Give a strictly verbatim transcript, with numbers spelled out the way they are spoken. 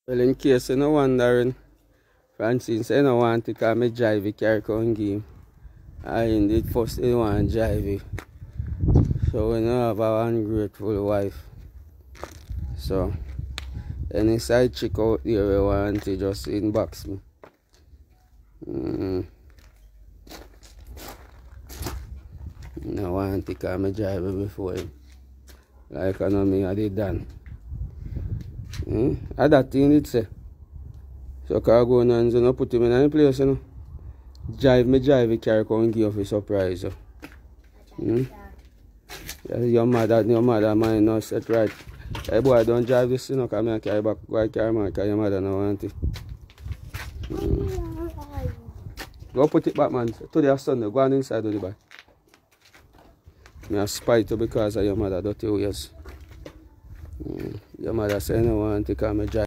Well, in case you're not wondering, Francine said, I don't want to come and drive the car con game. I indeed first didn't want to drive it. So we don't have a ungrateful wife. So, any side chick out there we want to just inbox me. Mm. I want to come and drive it before him. Like I know me, I did done. Hmm? I that thing it say. So khago and so no put him in any place, you know. Drive me drive the car come give you a surprise. So. Hmm? Yeah, your mother, your mother mind not set right. Hey boy, don't drive this, you know, come here carry back go carry man, because your mother no want it. Hmm. Go put it back, man. Today is Sunday, go on inside of the bag. I spite you because of your mother dirty ways. Mm. Your mother said no want to come and drive.